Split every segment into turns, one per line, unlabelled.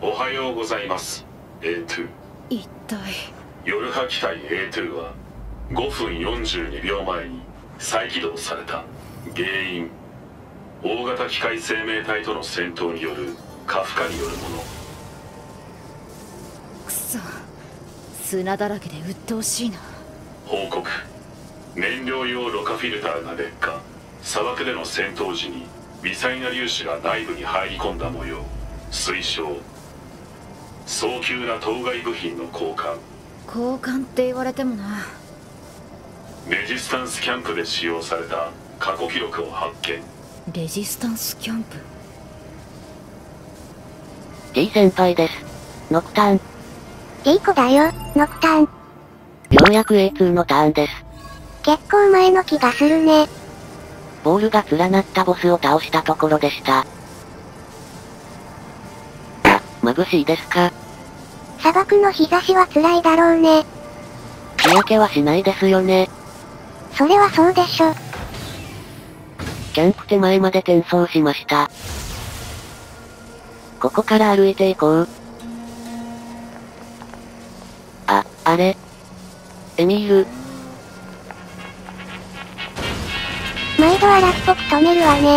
おはようございます A2。
一体
夜波機体 A2 は5分42秒前に再起動された。原因、大型機械生命体との戦闘による過負荷によるもの。
くそ、砂だらけで鬱陶しいな。
報告、燃料用ろ過フィルターが劣化。砂漠での戦闘時に微細な粒子が内部に入り込んだ模様。推奨、早急な当該部品の交換。
交換って言われてもな。
レジスタンスキャンプで使用された過去記録を発見。
レジスタンスキャンプ。
T 先輩です。ノクターン。
いい子だよ、ノクターン。よ
うやく A2 のターンです。
結構前の気がするね。
ボールが連なったボスを倒したところでした。あ、眩しいですか？
砂漠の日差しは辛いだろうね。
日焼けはしないですよね。
それはそうでしょ。
キャンプ手前まで転送しました。ここから歩いていこう。あれ？エミール。
毎度荒っぽく止めるわね。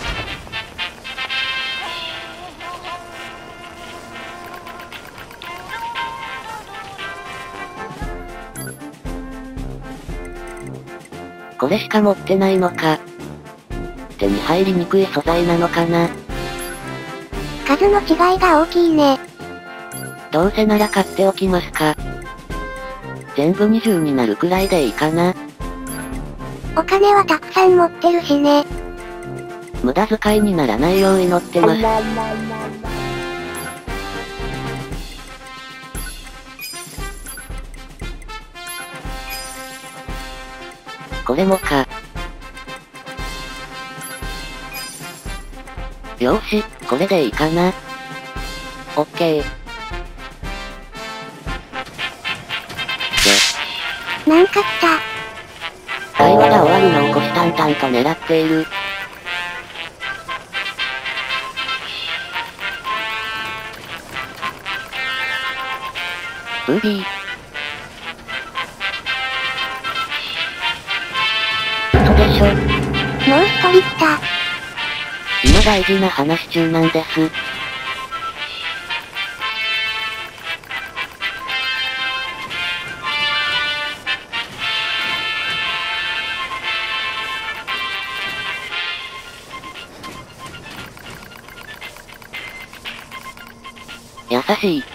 これしか持ってないのか。手に入りにくい素材なのかな。
数の違いが大きいね。
どうせなら買っておきますか。全部20になるくらいでいいかな。
お金はたくさん持ってるしね。
無駄遣いにならないよう祈ってます。これもか。よーし、これでいいかな。オッケー。
なんか来た。
会話が終わるのを虎視眈々と狙っている。ブービー。嘘でしょ。
もう一人来た。
今大事な話中なんです。優しい。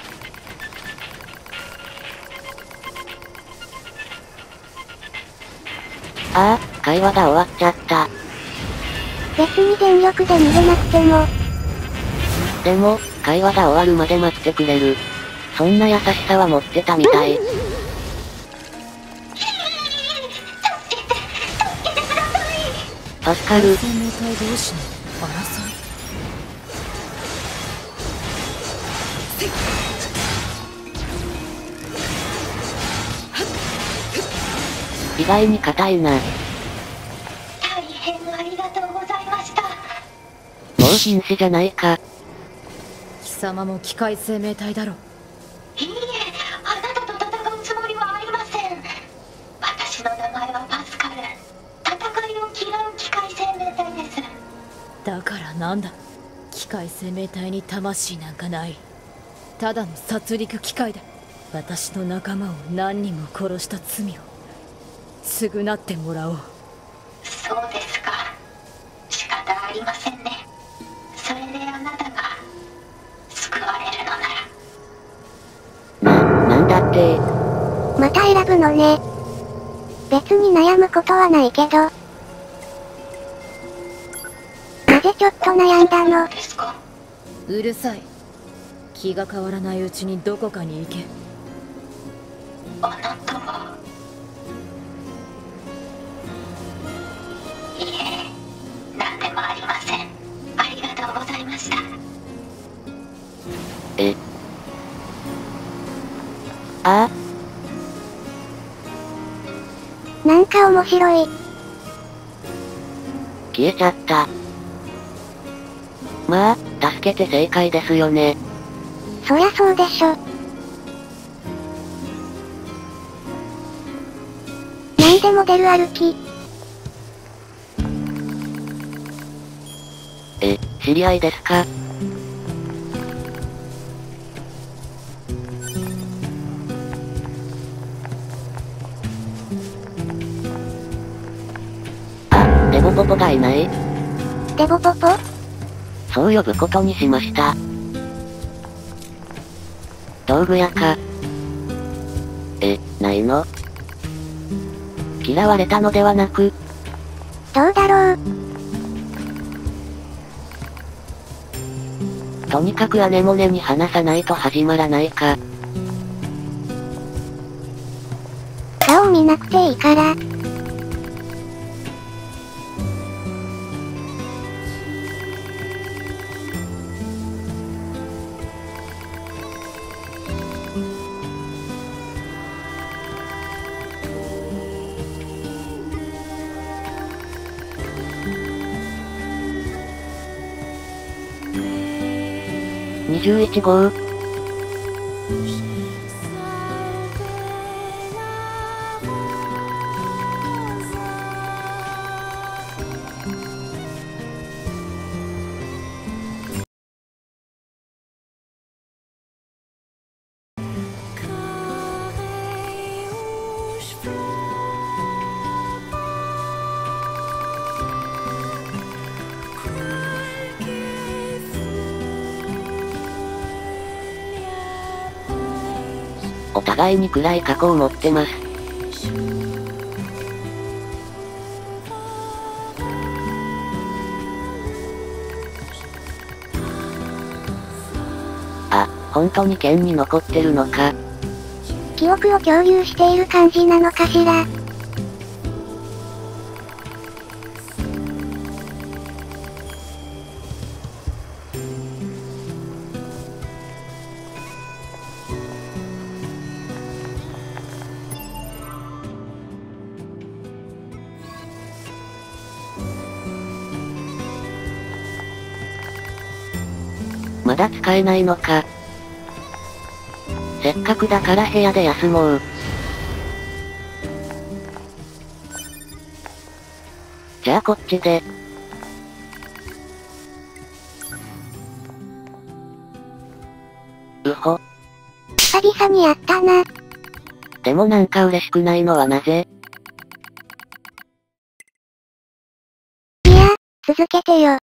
ああ、会話が終わっちゃった。
別に全力で逃げなくても。
でも、会話が終わるまで待ってくれる。そんな優しさは持ってたみたい。パスカル。
生命体同士の争い。
意外に硬いな。
大変ありがとうございました。
もう瀕死じゃないか。
貴様も機械生命体だろ。
いいえ、あなたと戦うつもりはありません。私の名前はパスカル。戦いを嫌う機械生命体です。
だからなんだ。機械生命体に魂なんかない。ただの殺戮機械だ。私の仲間を何人も殺した罪を償ってもらおう。
そうですか。仕方ありませんね。それであなたが救われるのなら。
なんだって。
また選ぶのね。別に悩むことはないけど。なぜちょっと悩んだのですか？
うるさい。気が変わらないうちにどこかに行け。
あなたは。いえ、なんでもありません。ありがとうございました。
ああ。
なんか面白い。
消えちゃった。まあ、助けて正解ですよね。
そりゃそうでしょ。なんでも出る歩き。
知り合いですか？あ、デボポポがいない。
デボポポ？
そう呼ぶことにしました。道具屋か。ないの？嫌われたのではなく。
どうだろう。
とにかくアネモネに話さないと始まらないか。
顔見なくていいから。
21号。お互いに暗い過去を持ってます。あ、本当に剣に残ってるのか。
記憶を共有している感じなのかしら。
まだ使えないのか。せっかくだから部屋で休もう。じゃあこっちで。うほ。
久々にやったな。
でもなんか嬉しくないのはなぜ？
いや、続けてよ。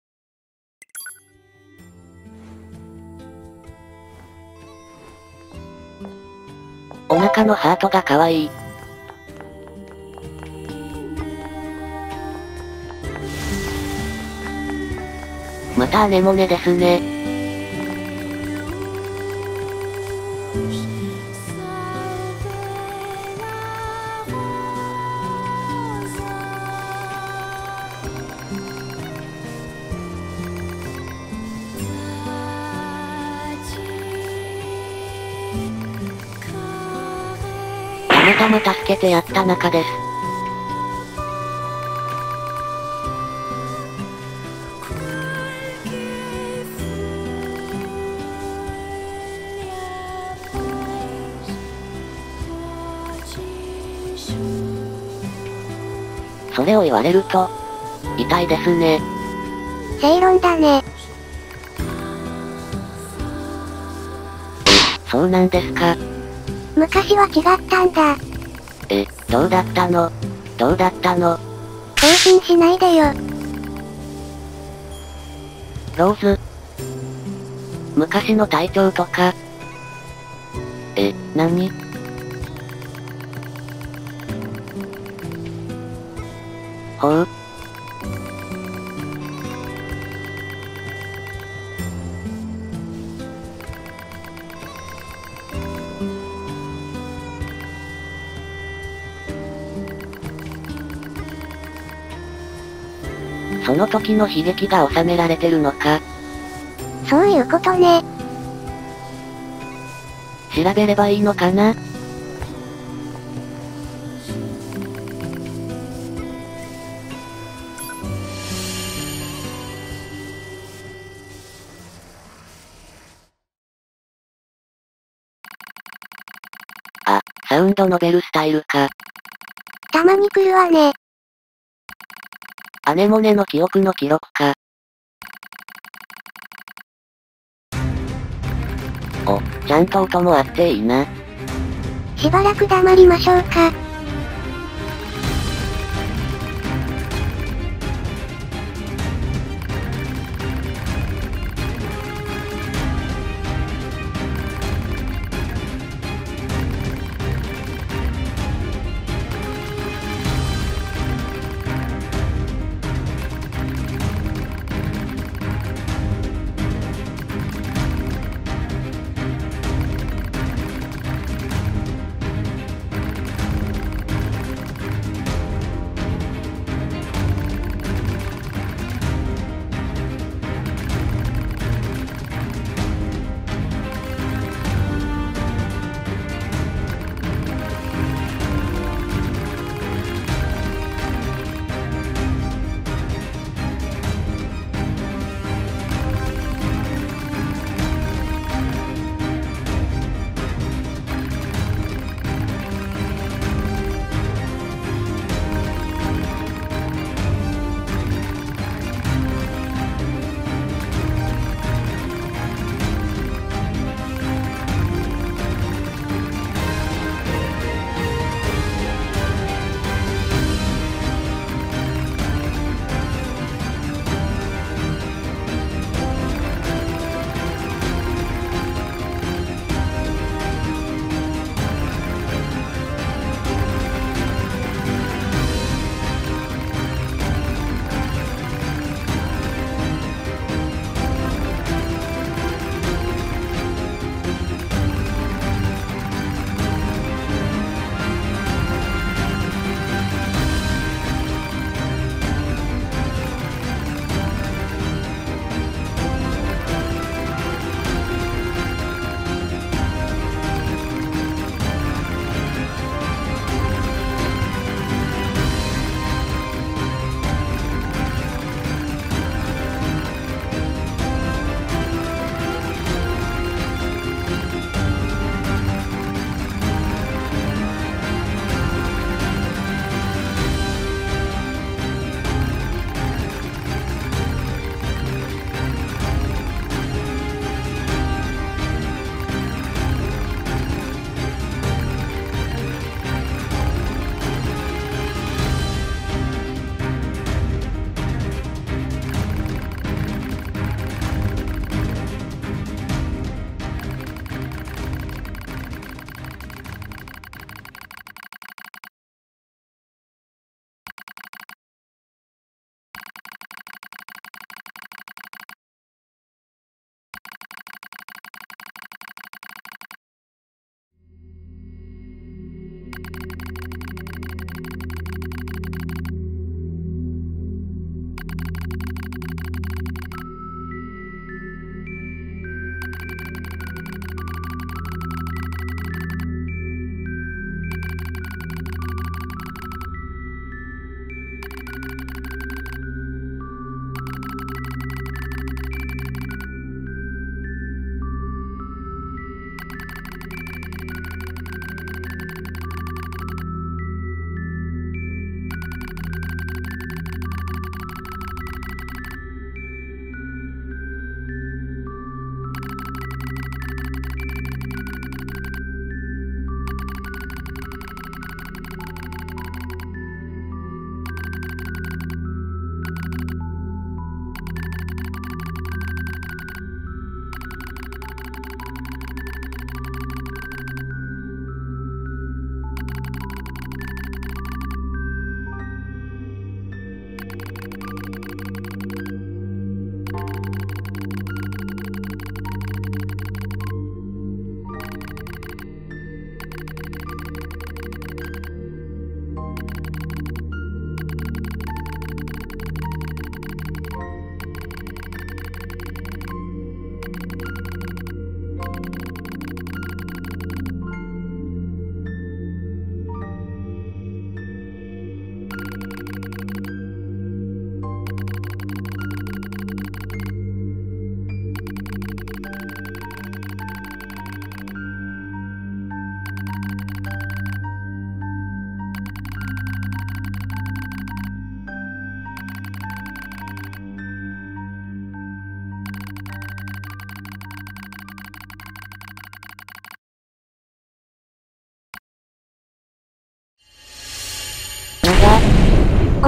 お腹のハートが可愛い。またアネモネですね。たまたま助けてやった仲です。それを言われると、痛いですね。
正論だね。
そうなんですか。
昔は違ったんだ。
どうだったの？どうだったの？
更新しないでよ。
ローズ。昔の体調とか。何？ほう。その時の悲劇が収められてるのか。
そういうことね。
調べればいいのかな？ サウンドノベルスタイルか。
たまに来るわね。
アネモネの記憶の記録か。お、ちゃんと音もあっていいな。
しばらく黙りましょうか。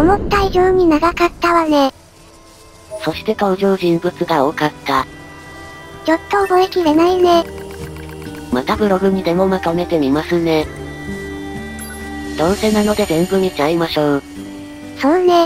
思った以上に長かったわね。
そして登場人物が多かった。
ちょっと覚えきれないね。
またブログにでもまとめてみますね。どうせなので全部見ちゃいましょう。
そうね。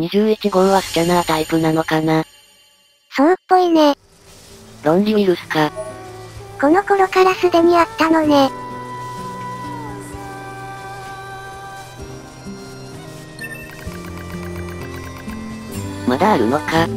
21号はスキャナータイプなのかな。
そうっぽいね。
論理ウイルスか。
この頃からすでにあったのね。
まだあるのか。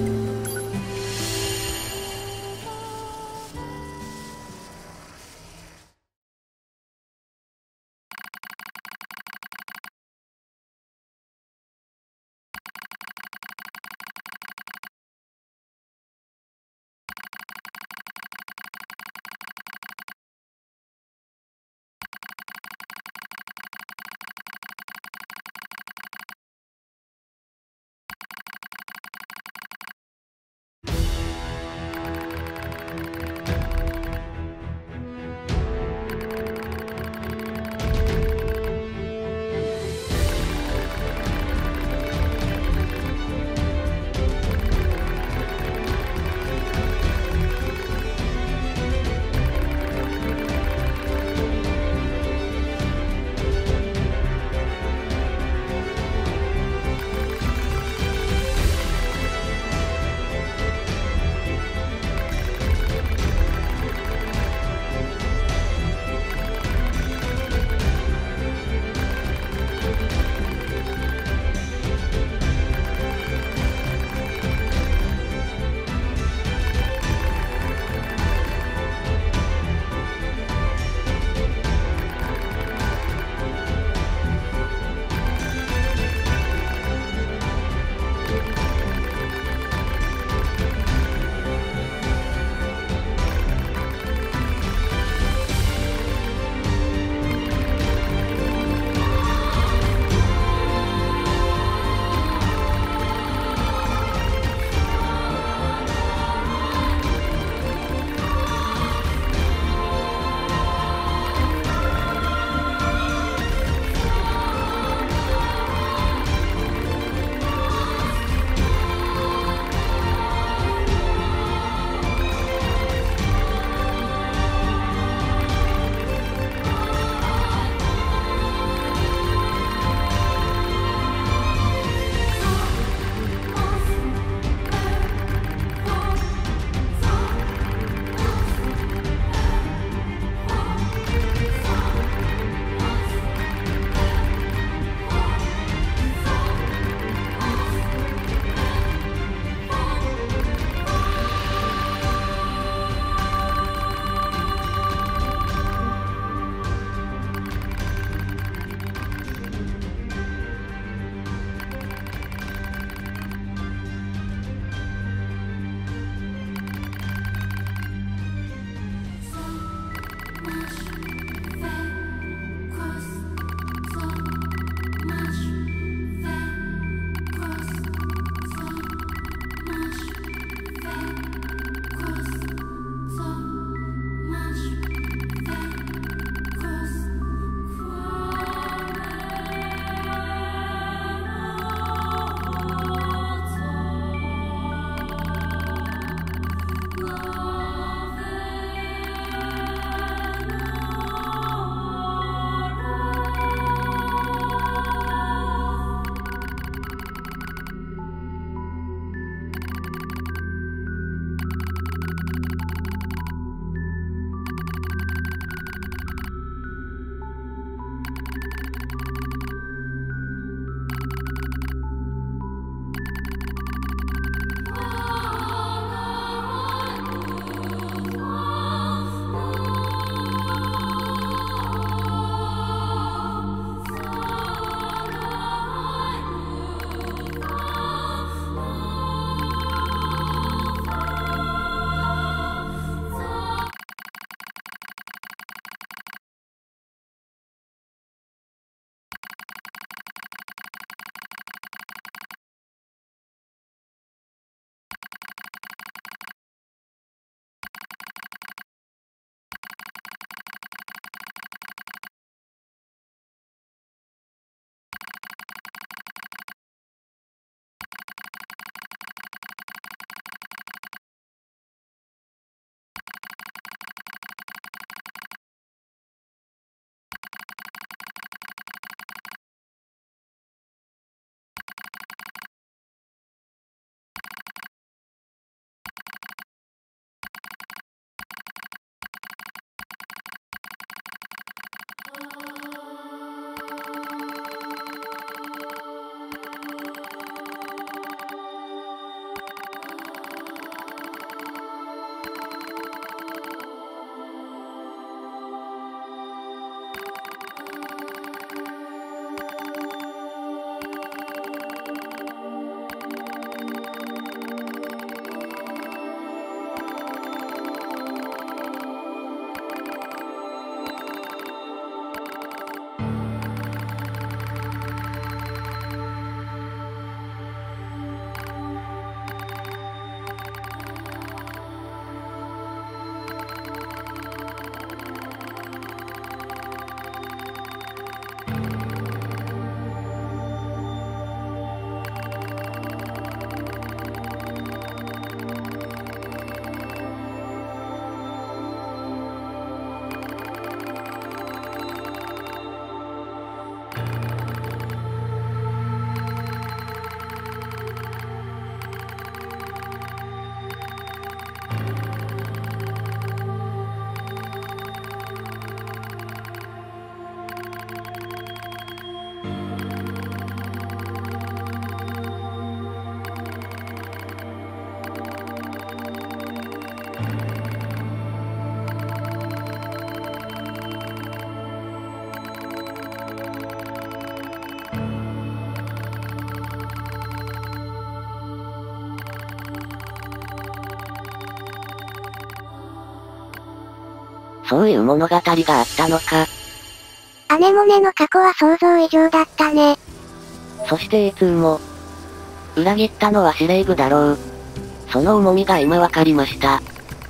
そういう物語があったのか。
アネモネの過去は想像以上だったね。
そして A2 も。裏切ったのは司令部だろう。その重みが今わかりました。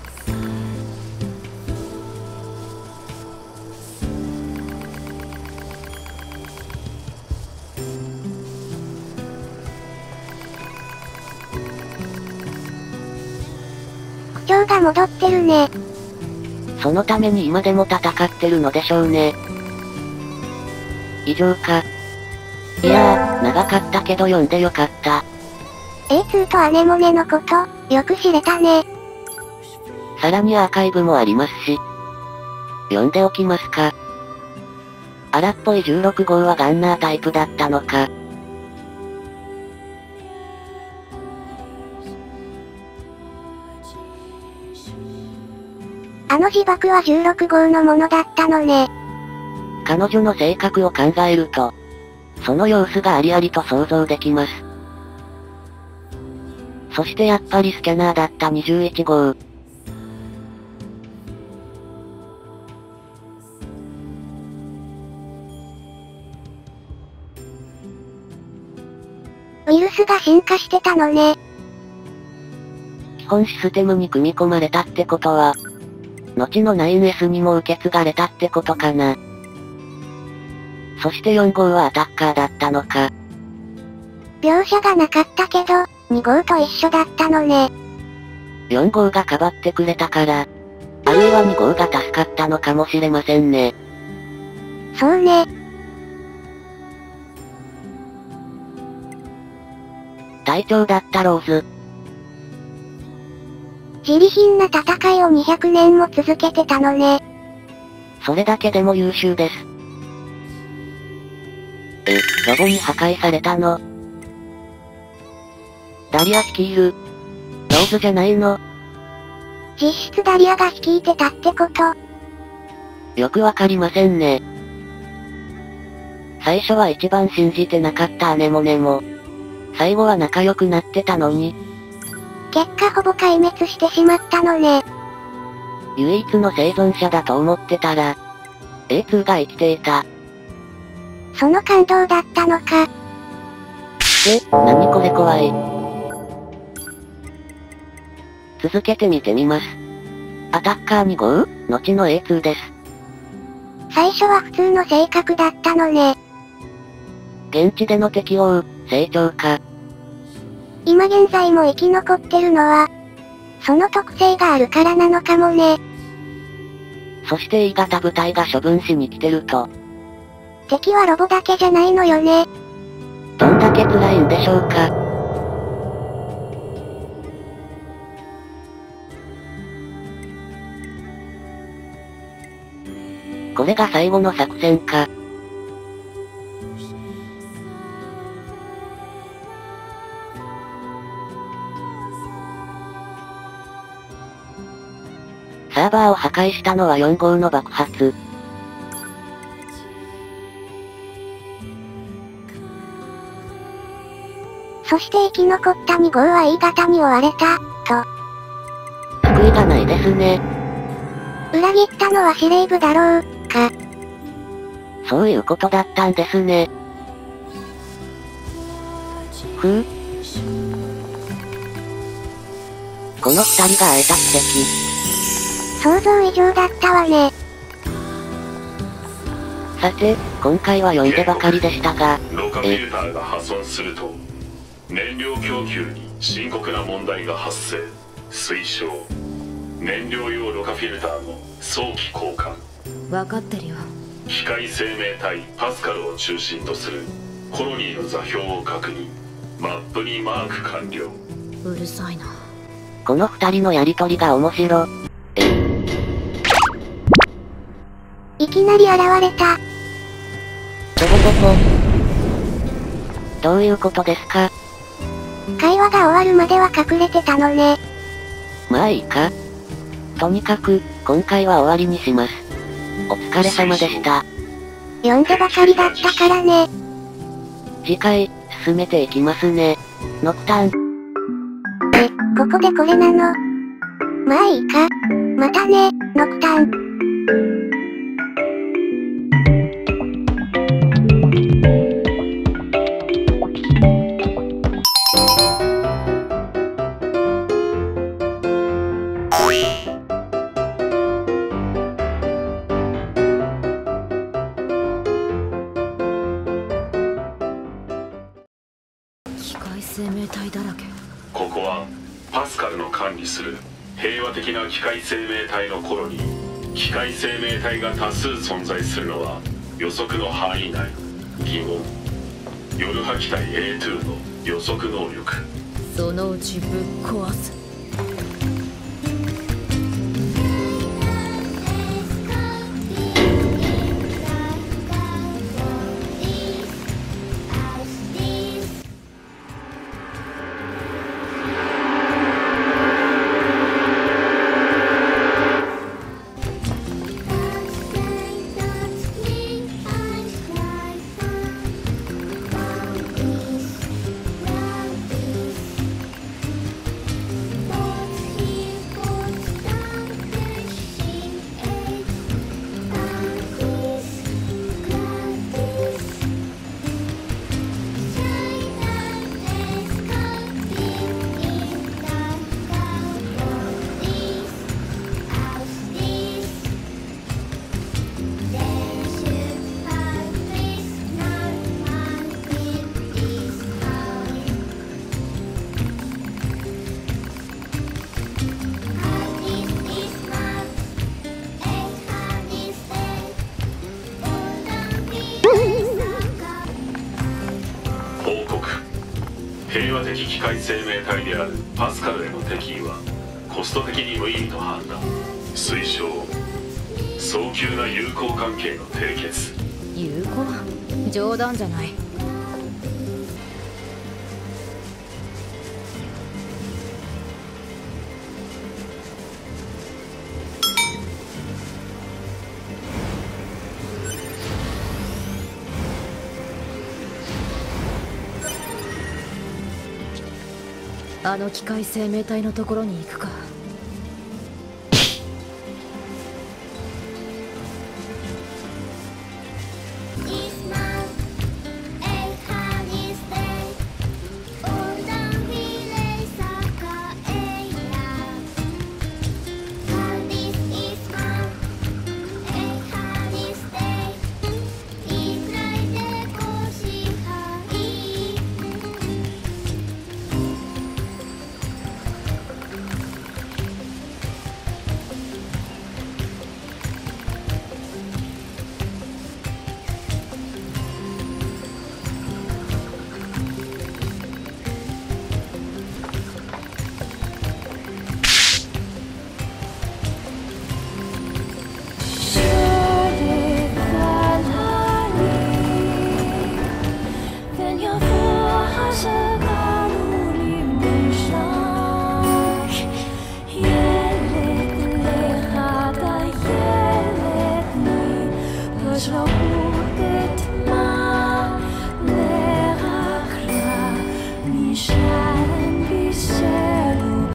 区長が戻ってるね。
そのために今でも戦ってるのでしょうね。以上か。いやー、長かったけど読んでよかった。
A2 とアネモネのこと、よく知れたね。
さらにアーカイブもありますし。読んでおきますか。荒っぽい16号はガンナータイプだったのか。
あの自爆は16号のものだったのね。
彼女の性格を考えると、その様子がありありと想像できます。そしてやっぱりスキャナーだった21号。
ウイルスが進化してたのね。
基本システムに組み込まれたってことは、後の 9S にも受け継がれたってことかな。そして4号はアタッカーだったのか。
描写がなかったけど、2号と一緒だったのね。
4号がかばってくれたから、あるいは2号が助かったのかもしれませんね。
そうね。
隊長だったローズ。
自利品な戦いを200年も続けてたのね。
それだけでも優秀です。ロボに破壊されたの。ダリア率いる。ローズじゃないの。
実質ダリアが率いてたってこと。
よくわかりませんね。最初は一番信じてなかったアネモネも、最後は仲良くなってたのに。
結果ほぼ壊滅してしまったのね。
唯一の生存者だと思ってたら、A2 が生きていた。
その感動だったのか。
何これ怖い。続けて見てみます。アタッカー2号、後の A2 です。
最初は普通の性格だったのね。
現地での適応、成長か。
今現在も生き残ってるのは、その特性があるからなのかもね。
そして E 型部隊が処分しに来てると。
敵はロボだけじゃないのよね。
どんだけ辛いんでしょうか。これが最後の作戦か。サーバーを破壊したのは4号の爆発。
そして生き残った2号は E 型に追われた、と。
救いがないですね。
裏切ったのは司令部だろう、か。
そういうことだったんですね。この二人が会えた奇跡。
想像以上だったわね。
さて、今回は読んでばかりでしたが、
ロカフィルターが破損すると燃料供給に深刻な問題が発生。推奨燃料用ロカフィルターの早期交換。
分かってるよ。
機械生命体パスカルを中心とするコロニーの座標を確認。マップにマーク完了。
うるさいな。
この二人のやりとりが面白。
いきなり現れた。
どういうことですか？
会話が終わるまでは隠れてたのね。
まあいいか。とにかく、今回は終わりにします。お疲れ様でした。
読んでばかりだったからね。
次回、進めていきますね。ノクタン。
ここでこれなの。まあいいか。またね、ノクタン。
機械生命体だらけ。
ここはパスカルの管理する平和的な機械生命体のコロニー。機械生命体が多数存在するのは予測の範囲内。疑問。夜波機体 A2 の予測能力。
そのうちぶっ壊す。
平和的機械生命体であるパスカルへの敵意はコスト的に無意味と判断。推奨。早急な友好関係の締結。
友好？冗談じゃない。あの機械生命体のところに行くか。
Slow